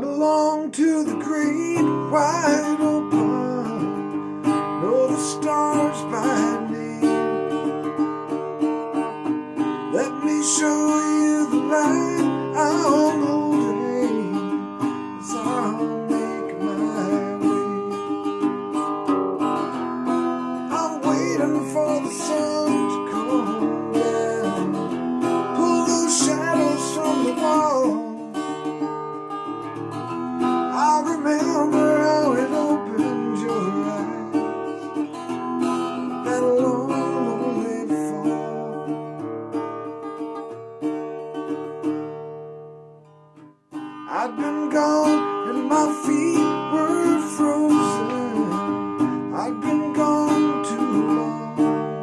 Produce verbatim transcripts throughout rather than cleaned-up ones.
belong to the great wide open, know the stars by name. Let me show you the light on the lane as I'll make my way. I'm waiting for the sun to come down, pull those shadows from the wall. I remember how it opened your eyes that long, lonely fall. I'd been gone and my feet were frozen. I'd been gone too long.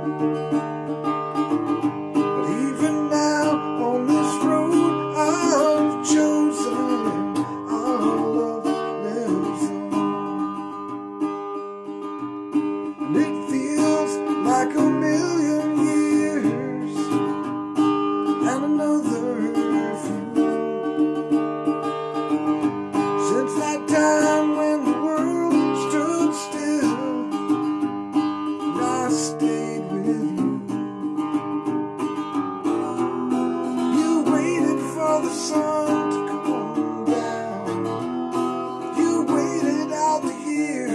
But even now on this road I've chosen, our love lives on. And it feels like a million years and another few since that time when the world stood still and I stayed with you. You waited for the sun to come down, you waited out the year.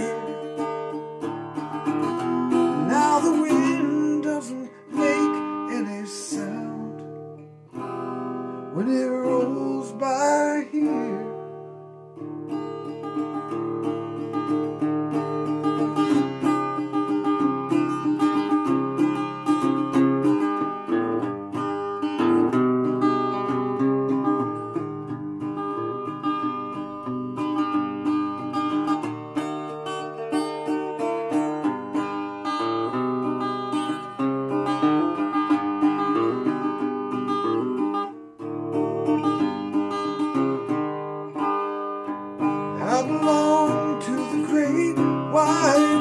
Now the wind doesn't make any sound when it rolls by here. I belong to the great wide